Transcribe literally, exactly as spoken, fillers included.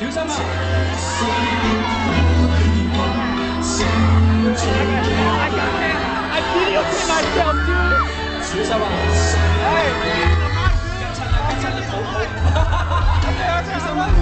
小心啊！I video myself, dude. 小心啊！哎，跟親啦，跟親啦，抱抱。小心啊！